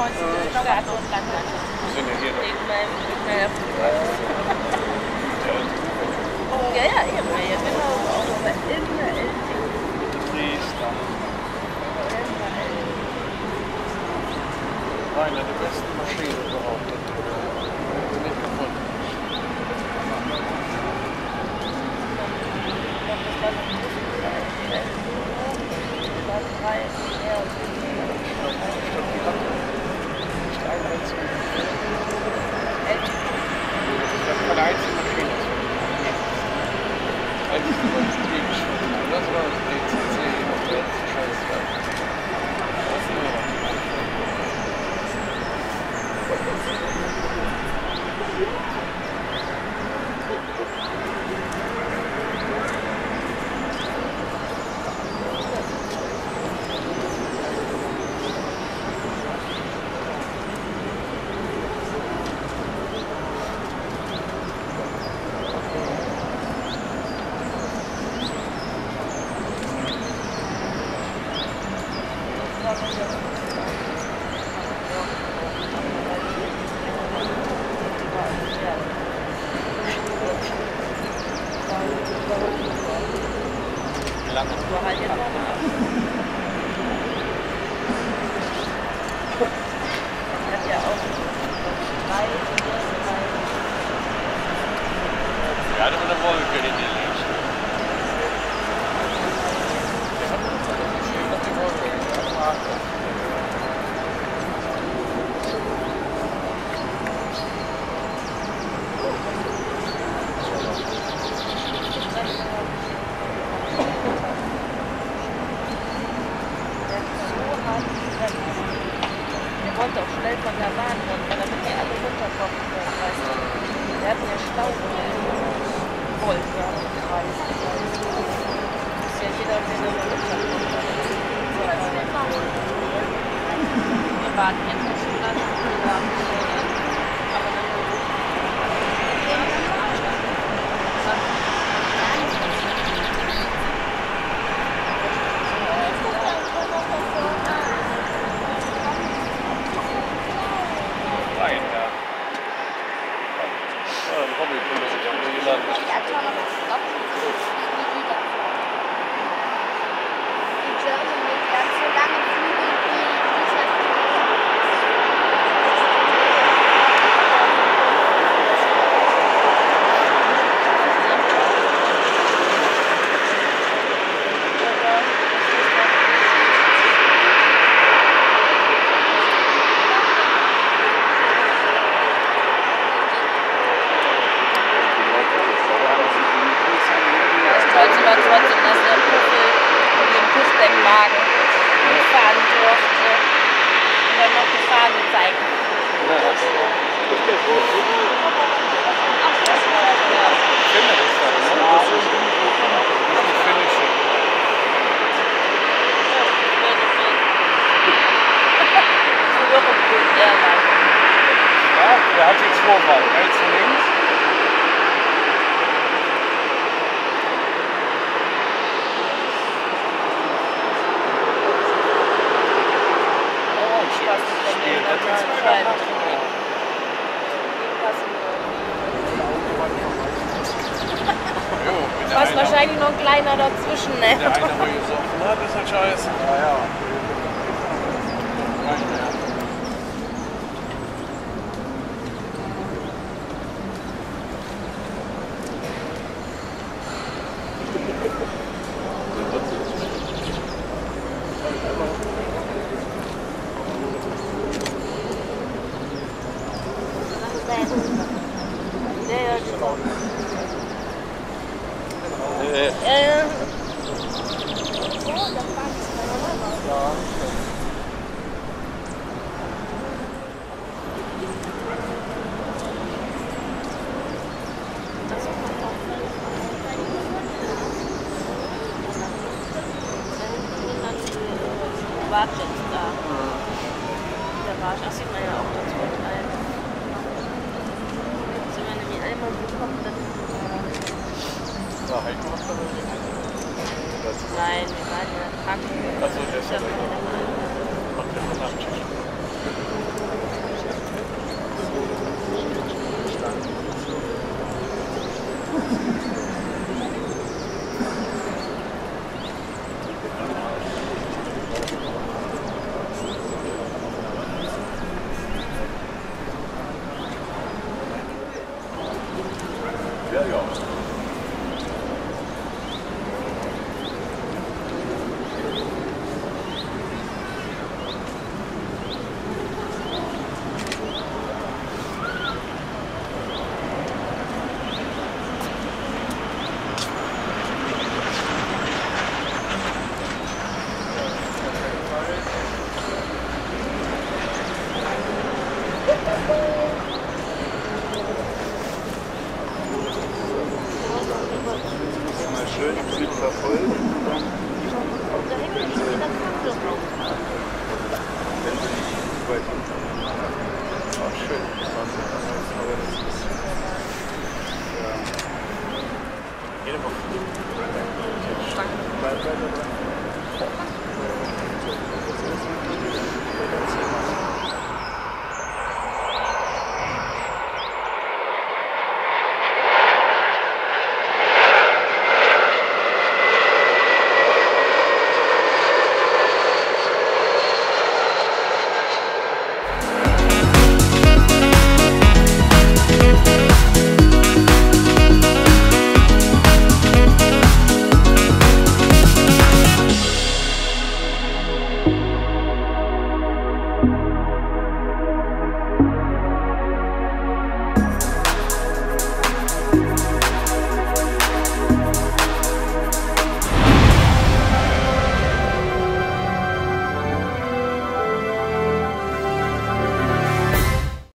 Stadt und Land. Wir sind ja hier noch. Ja, ja, eben. Ja, genau. Aber immer Dresden. Eine der besten Maschinen überhaupt. Nicht gefunden. Keine einzige Maschine. Das war das DCC auf der Scheißwerk. Das ist nur ja, das ist eine Wolke, die liegt. Der wollte auch schnell von der Bahn runter, damit die alle runterkommen können, weißt du. Der hat mir Stau voll Kreis. Muss ja jeder wieder runterkommen. Wir warten jetzt auf die Stadt. Aber dann trotzdem, dass der Puffel mit dem Puffbeckwagen fahren durfte und dann noch die Fahne zeigen. Ja, das ist finde das dann, ne? Das ist die finnische. Ja, der hat jetzt Vorfahrt. Rechts und links. Da ist wahrscheinlich noch ein kleiner dazwischen, ne? Der eine, wo gesoffen hat, ist halt scheiße. Ja, ja. Garage ist da. Die Garage, das sieht man ja auch dazu rein. Sind wir nämlich einmal bekommen, dann. War Heiko was dabei? Nein, wir waren ja krank. Achso, der ist ja da. Macht der von Nacht.